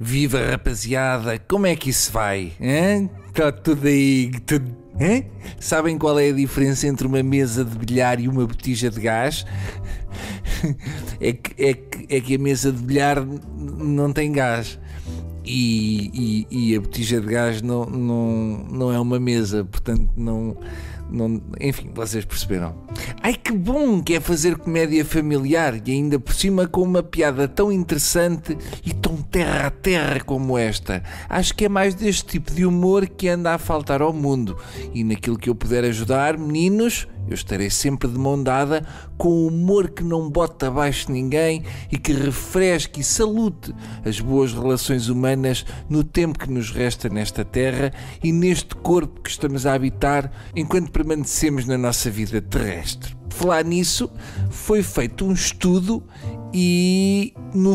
Viva, rapaziada, como é que isso vai? Está tudo aí, tudo... Sabem qual é a diferença entre uma mesa de bilhar e uma botija de gás? É que a mesa de bilhar não tem gás e a botija de gás não é uma mesa, portanto não, enfim, vocês perceberam. Ai, que bom que é fazer comédia familiar e ainda por cima com uma piada tão interessante e tão terra a terra como esta. Acho que é mais deste tipo de humor que anda a faltar ao mundo, e naquilo que eu puder ajudar, meninos, eu estarei sempre de mão dada, com humor que não bota abaixo ninguém e que refresque e salute as boas relações humanas no tempo que nos resta nesta terra e neste corpo que estamos a habitar enquanto permanecemos na nossa vida terrestre. Falar nisso, foi feito um estudo e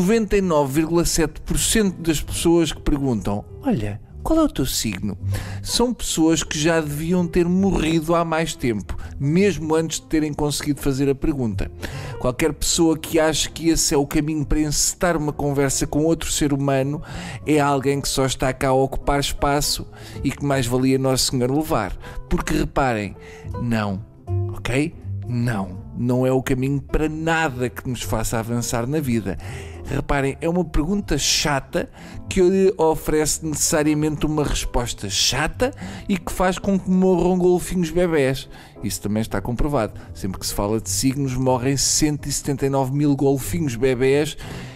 99,7% das pessoas que perguntam: olha, qual é o teu signo? São pessoas que já deviam ter morrido há mais tempo, mesmo antes de terem conseguido fazer a pergunta. Qualquer pessoa que ache que esse é o caminho para encetar uma conversa com outro ser humano é alguém que só está cá a ocupar espaço e que mais valia Nosso Senhor levar. Porque reparem, não, ok? Não é o caminho para nada que nos faça avançar na vida. Reparem, é uma pergunta chata que lhe oferece necessariamente uma resposta chata e que faz com que morram golfinhos bebés. Isso também está comprovado. Sempre que se fala de signos, morrem 179 mil golfinhos bebés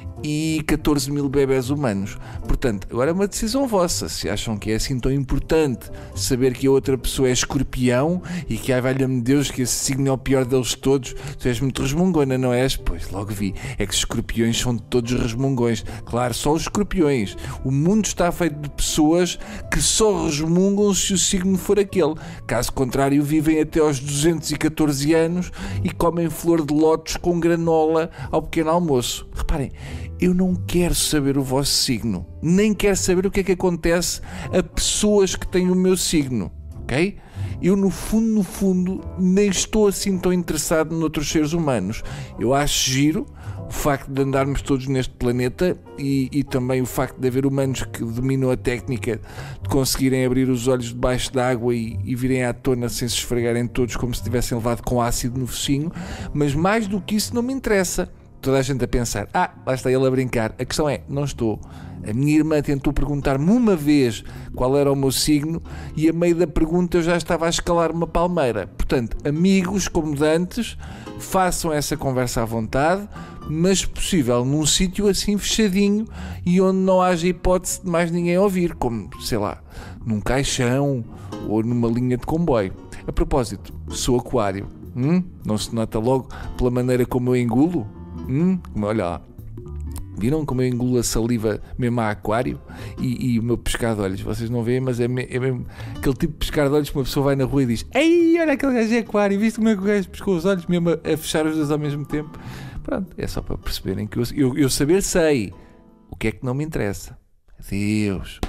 e 14 mil bebés humanos. Portanto, agora é uma decisão vossa. Se acham que é assim tão importante saber que a outra pessoa é escorpião e que, ai, valha-me Deus, que esse signo é o pior deles todos, tu és muito resmungona, não és? Pois, logo vi. É que os escorpiões são todos resmungões. Claro, só os escorpiões. O mundo está feito de pessoas que só resmungam se o signo for aquele. Caso contrário, vivem até aos 214 anos e comem flor de lótus com granola ao pequeno almoço. Reparem, eu não quero saber o vosso signo, nem quero saber o que é que acontece a pessoas que têm o meu signo, ok? Eu no fundo, nem estou assim tão interessado noutros seres humanos. Eu acho giro o facto de andarmos todos neste planeta e também o facto de haver humanos que dominam a técnica de conseguirem abrir os olhos debaixo d'água e virem à tona sem se esfregarem todos como se tivessem levado com ácido no focinho, mas mais do que isso não me interessa. Toda a gente a pensar, lá está ele a brincar. A questão é, não estou. A minha irmã tentou perguntar-me uma vez qual era o meu signo e a meio da pergunta eu já estava a escalar uma palmeira. Portanto, amigos como de antes, façam essa conversa à vontade, mas se possível num sítio assim fechadinho e onde não haja hipótese de mais ninguém ouvir, como, sei lá, num caixão ou numa linha de comboio. A propósito, sou aquário. Não se nota logo pela maneira como eu engulo? Olha lá, viram como eu engulo a saliva mesmo a aquário? E o meu pescar de olhos, vocês não veem, mas é mesmo aquele tipo de pescar de olhos que uma pessoa vai na rua e diz: ei, olha aquele gajo é aquário, viste como é que o gajo pescou os olhos mesmo a fechar os dois ao mesmo tempo? Pronto, é só para perceberem que eu saber sei o que é que não me interessa. Adeus.